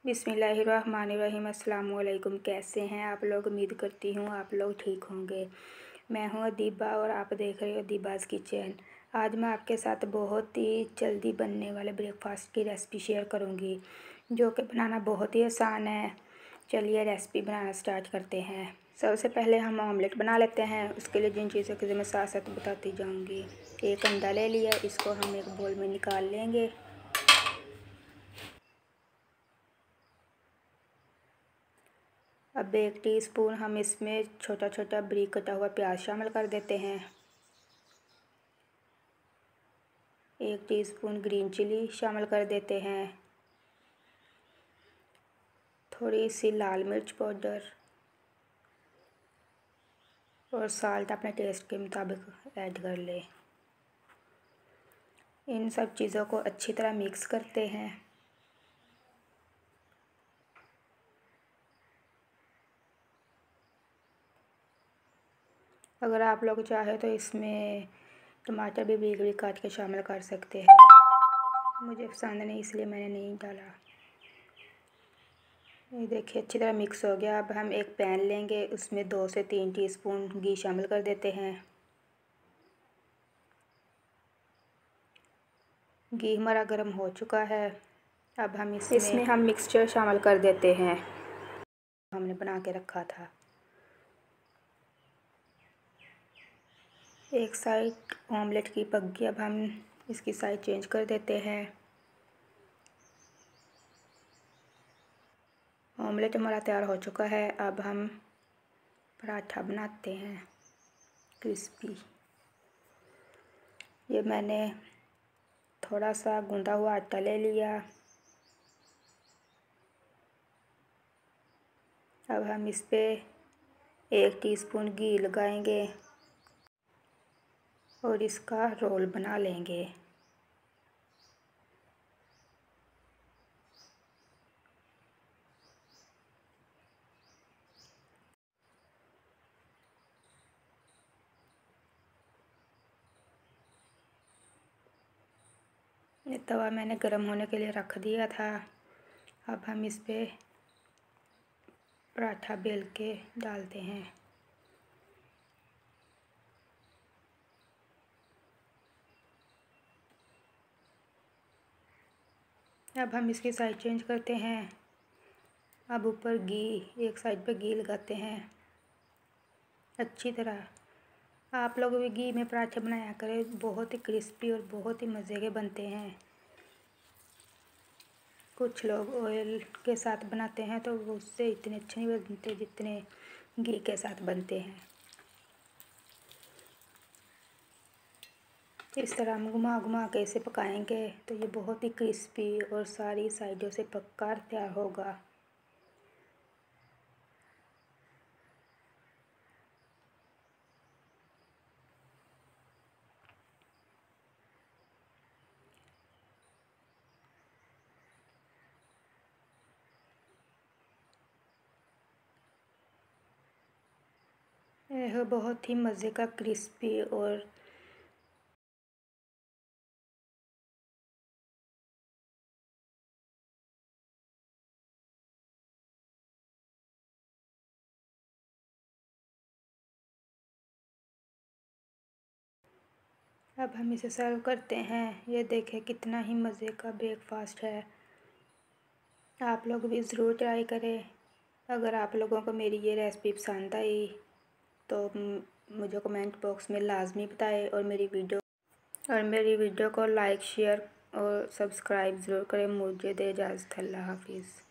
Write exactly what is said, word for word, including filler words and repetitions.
बिस्मिल्लाहिर्रहमानिर्रहीम। अस्सलाम वालेकुम। कैसे हैं आप लोग? उम्मीद करती हूँ आप लोग ठीक होंगे। मैं हूँ अदीबा और आप देख रहे हो अदीबाज़ किचन। आज मैं आपके साथ बहुत ही जल्दी बनने वाले ब्रेकफास्ट की रेसिपी शेयर करूँगी, जो कि बनाना बहुत ही आसान है। चलिए रेसिपी बनाना स्टार्ट करते हैं। सबसे पहले हम ऑमलेट बना लेते हैं। उसके लिए जिन चीज़ों की मैं साथ साथ बताती जाऊँगी। एक अंडा ले लिया, इसको हम एक बोल में निकाल लेंगे। अब एक टीस्पून हम इसमें छोटा छोटा बारीक कटा हुआ प्याज शामिल कर देते हैं। एक टीस्पून ग्रीन चिली शामिल कर देते हैं। थोड़ी सी लाल मिर्च पाउडर और साल्ट अपने टेस्ट के मुताबिक ऐड कर लें। इन सब चीज़ों को अच्छी तरह मिक्स करते हैं। अगर आप लोग चाहे तो इसमें टमाटर भी बारीक बारीक काट के शामिल कर सकते हैं। मुझे पसंद नहीं इसलिए मैंने नहीं डाला। ये देखिए अच्छी तरह मिक्स हो गया। अब हम एक पैन लेंगे, उसमें दो से तीन टीस्पून घी शामिल कर देते हैं। घी हमारा गर्म हो चुका है। अब हम इसमें इसमें हम मिक्सचर शामिल कर देते हैं, हमने बना के रखा था। एक साइड ऑमलेट की पक गई, अब हम इसकी साइड चेंज कर देते हैं। ऑमलेट हमारा तैयार हो चुका है। अब हम पराठा बनाते हैं क्रिस्पी। ये मैंने थोड़ा सा गूंदा हुआ आटा ले लिया। अब हम इस पे एक टीस्पून घी लगाएंगे और इसका रोल बना लेंगे। ये तवा मैंने गरम होने के लिए रख दिया था। अब हम इस पे पराठा बेल के डालते हैं। अब हम इसकी साइड चेंज करते हैं। अब ऊपर घी, एक साइड पे घी लगाते हैं अच्छी तरह। आप लोग भी घी में पराठे बनाया करें, बहुत ही क्रिस्पी और बहुत ही मज़े के बनते हैं। कुछ लोग ऑयल के साथ बनाते हैं तो वो उससे इतने अच्छे नहीं बनते जितने घी के साथ बनते हैं। इस तरह हम घुमा घुमा के इसे पकाएंगे तो ये बहुत ही क्रिस्पी और सारी साइडों से पककर तैयार होगा। यह बहुत ही मज़े का क्रिस्पी और अब हम इसे सर्व करते हैं। ये देखें कितना ही मज़े का ब्रेकफास्ट है। आप लोग भी ज़रूर ट्राई करें। अगर आप लोगों को मेरी ये रेसिपी पसंद आई तो मुझे कमेंट बॉक्स में लाजमी बताएं और मेरी वीडियो और मेरी वीडियो को लाइक शेयर और सब्सक्राइब ज़रूर करें। मुझे दे इजाज़त। अल्लाह हाफिज़।